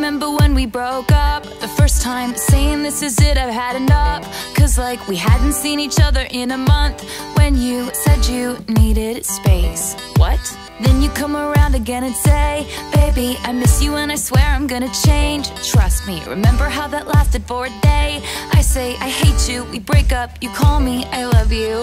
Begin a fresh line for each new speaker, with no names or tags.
remember when we broke up, the first time, saying this is it, I've had enough. Cause like we hadn't seen each other in a month, when you said you needed space. What? Then you come around again and say, baby, I miss you and I swear I'm gonna change. Trust me, remember how that lasted for a day? I say I hate you, we break up, you call me I love you.